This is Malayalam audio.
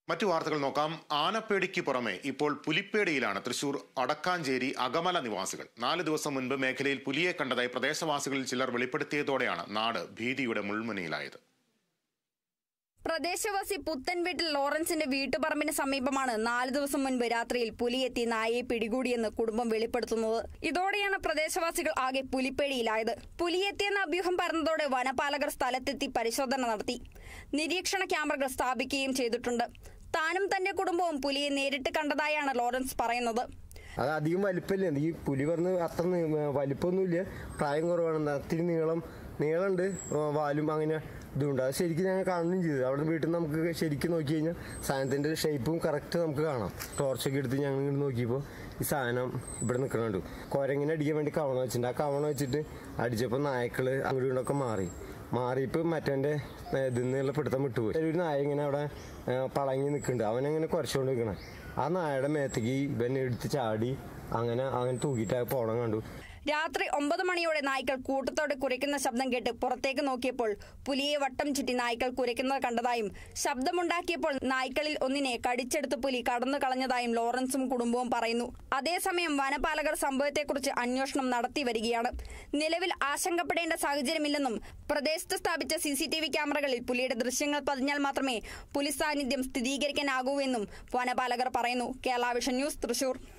മറ്റു വാർത്തകൾ നോക്കാം. ആനപ്പേടിക്ക് പുറമെ ഇപ്പോൾ പുലിപ്പേടിയിലാണ് തൃശൂർ അടക്കാഞ്ചേരി അകമല നിവാസികൾ. 4 ദിവസം മുൻപ് മേഖലയിൽ പുലിയെ കണ്ടതായി പ്രദേശവാസികളിൽ ചിലർ വെളിപ്പെടുത്തിയതോടെയാണ് നാട് ഭീതിയുടെ മുൾമുനയിലായത്. പ്രദേശവാസി പുത്തൻ വീട്ടിൽ ലോറൻസിന്റെ വീട്ടുപറമ്പിന് സമീപമാണ് 4 ദിവസം മുൻപ് രാത്രിയിൽ പുലിയെത്തി നായയെ പിടികൂടിയെന്ന് കുടുംബം വെളിപ്പെടുത്തുന്നത്. ഇതോടെയാണ് പ്രദേശവാസികൾ ആകെ പുലിപ്പേടിയിലായത്. പുലിയെത്തിയെന്ന അഭ്യൂഹം പരന്നതോടെ വനപാലകർ സ്ഥലത്തെത്തി പരിശോധന നടത്തി. നിരീക്ഷണ ക്യാമറകൾ സ്ഥാപിക്കുകയും ചെയ്തിട്ടുണ്ട്. താനും തന്റെ കുടുംബവും പുലിയെ നേരിട്ട് കണ്ടതായാണ് ലോറൻസ് പറയുന്നത്. അത് അധികം വലിപ്പമില്ല. ഈ പുലി പറഞ്ഞ് അത്ര വലിപ്പമൊന്നുമില്ല, പ്രായം കുറവാണ്, ഒത്തിരി നീളമുണ്ട്, വാലും അങ്ങനെ ഇതുണ്ട്. അത് ശരിക്കും ഞങ്ങൾ കാണുകയും ചെയ്തു. അവിടെ വീട്ടിൽ നിന്ന് നമുക്ക് ശരിക്കും നോക്കി കഴിഞ്ഞാൽ സാധനത്തിൻ്റെ ഷേപ്പും കറക്റ്റ് നമുക്ക് കാണാം. ടോർച്ചൊക്കെ എടുത്ത് ഞങ്ങൾ ഇങ്ങോട്ട് നോക്കിയപ്പോൾ ഈ സാധനം ഇവിടെ നിൽക്കണുണ്ട്. കുരങ്ങിനെ അടിക്കാൻ വേണ്ടി കവണ വെച്ചിട്ടുണ്ട്. ആ കവണ വെച്ചിട്ട് അടിച്ചപ്പോൾ നായ്ക്കൾ അങ്ങോട്ടും ഇങ്ങോട്ടൊക്കെ മാറിയപ്പോൾ മറ്റവൻ്റെ ഇതിന്നുള്ള പിടുത്തം വിട്ടുപോയി. ഒരു നായ ഇങ്ങനെ അവിടെ പളങ്ങി നിൽക്കുന്നുണ്ട്. അവനങ്ങനെ കുറച്ചുകൊണ്ട് നിൽക്കണേ. ആ നായയുടെ മേത്തേക്ക് ഇവനെ എടുത്ത് ചാടി അങ്ങനെ തൂക്കിയിട്ട് പോണം കണ്ടു. രാത്രി 9 മണിയോടെ നായ്ക്കൾ കൂട്ടത്തോടെ കുരയ്ക്കുന്ന ശബ്ദം കേട്ട് പുറത്തേക്ക് നോക്കിയപ്പോൾ പുലിയെ വട്ടം ചുറ്റി നായ്ക്കൾ കുരയ്ക്കുന്നത് കണ്ടതായും ശബ്ദമുണ്ടാക്കിയപ്പോൾ നായ്ക്കളിൽ ഒന്നിനെ കടിച്ചെടുത്ത് പുലി കടന്നു കളഞ്ഞതായും ലോറൻസും കുടുംബവും പറയുന്നു. അതേസമയം വനപാലകർ സംഭവത്തെക്കുറിച്ച് അന്വേഷണം നടത്തി വരികയാണ്. നിലവിൽ ആശങ്കപ്പെടേണ്ട സാഹചര്യമില്ലെന്നും പ്രദേശത്ത് സ്ഥാപിച്ച CCTV ക്യാമറകളിൽ പുലിയുടെ ദൃശ്യങ്ങൾ പതിഞ്ഞാൽ മാത്രമേ പുലി സാന്നിധ്യം സ്ഥിരീകരിക്കാനാകൂവെന്നും വനപാലകർ പറയുന്നു. Kerala vision news, Thrissur.